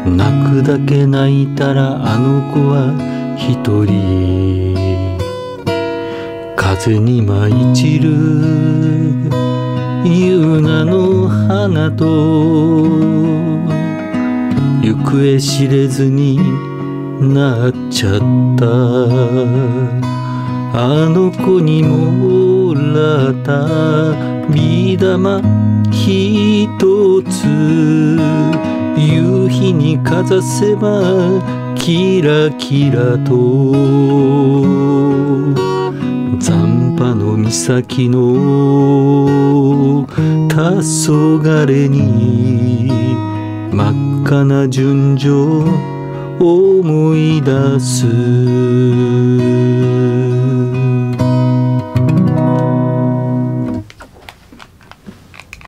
泣くだけ泣いたらあの子は一人へ風に舞い散る夕菜の花と行方知れずになっちゃったあの子にもらったビー玉ひとつ夕日にかざせばキラキラと残波の岬の黄昏に真っ赤な純情思い出す